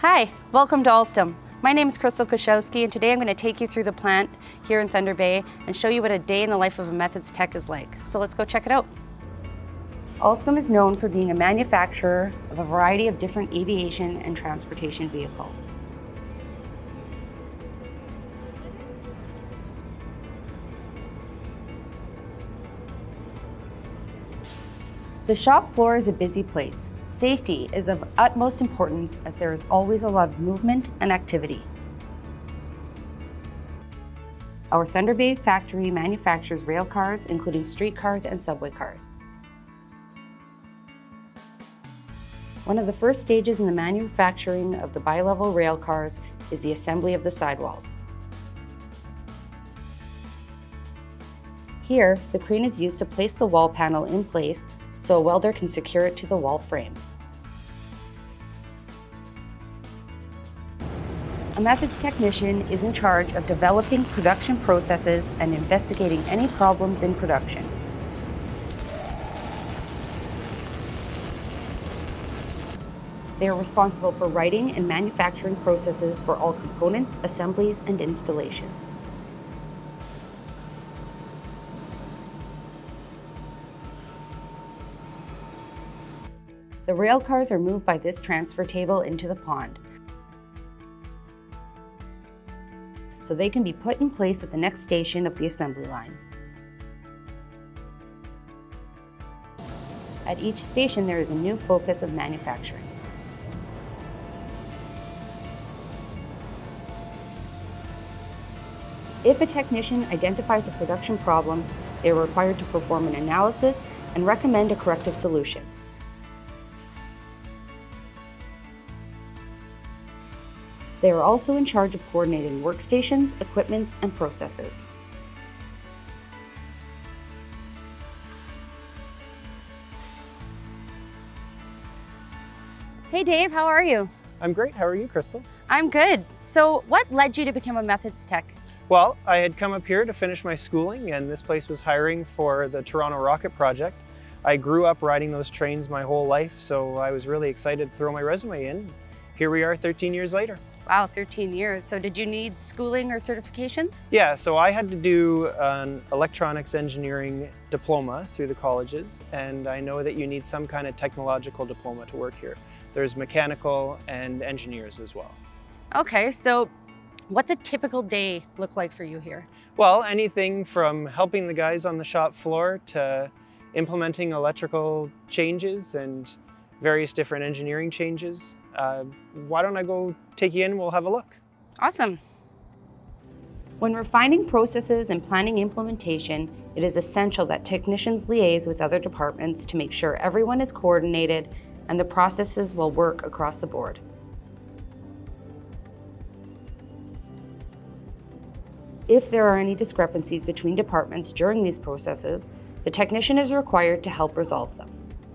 Hi, welcome to Alstom. My name is Crystal Koszowski, and today I'm going to take you through the plant here in Thunder Bay and show you what a day in the life of a methods tech is like. So let's go check it out. Alstom is known for being a manufacturer of a variety of different aviation and transportation vehicles. The shop floor is a busy place. Safety is of utmost importance as there is always a lot of movement and activity. Our Thunder Bay factory manufactures rail cars, including streetcars and subway cars. One of the first stages in the manufacturing of the bi-level rail cars is the assembly of the sidewalls. Here, the crane is used to place the wall panel in place so a welder can secure it to the wall frame. A methods technician is in charge of developing production processes and investigating any problems in production. They are responsible for writing and manufacturing processes for all components, assemblies, and installations. The rail cars are moved by this transfer table into the pond, so they can be put in place at the next station of the assembly line. At each station, there is a new focus of manufacturing. If a technician identifies a production problem, they are required to perform an analysis and recommend a corrective solution. They are also in charge of coordinating workstations, equipments, and processes. Hey Dave, how are you? I'm great. How are you, Crystal? I'm good. So what led you to become a methods tech? Well, I had come up here to finish my schooling, and this place was hiring for the Toronto Rocket Project. I grew up riding those trains my whole life, so I was really excited to throw my resume in. Here we are 13 years later. Wow, 13 years. So did you need schooling or certifications? Yeah, so I had to do an electronics engineering diploma through the colleges, and I know that you need some kind of technological diploma to work here. There's mechanical and engineers as well. Okay, so what's a typical day look like for you here? Well, anything from helping the guys on the shop floor to implementing electrical changes and various different engineering changes. Why don't I go take you in, we'll have a look. Awesome. When refining processes and planning implementation, it is essential that technicians liaise with other departments to make sure everyone is coordinated and the processes will work across the board. If there are any discrepancies between departments during these processes, the technician is required to help resolve them.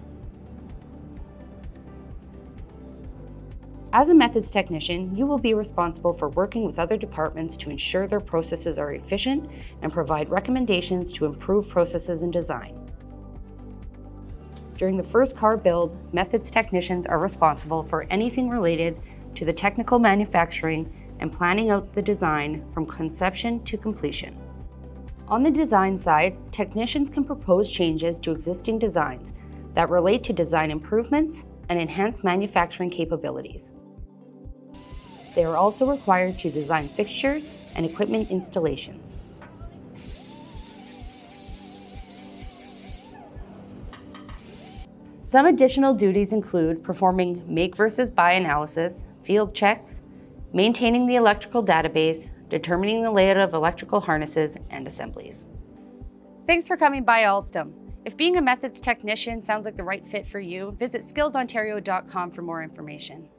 As a methods technician, you will be responsible for working with other departments to ensure their processes are efficient and provide recommendations to improve processes and design. During the first car build, methods technicians are responsible for anything related to the technical manufacturing and planning out the design from conception to completion. On the design side, technicians can propose changes to existing designs that relate to design improvements and enhance manufacturing capabilities. They are also required to design fixtures and equipment installations. Some additional duties include performing make versus buy analysis, field checks, maintaining the electrical database, determining the layout of electrical harnesses and assemblies. Thanks for coming by Alstom. If being a methods technician sounds like the right fit for you, visit skillsontario.com for more information.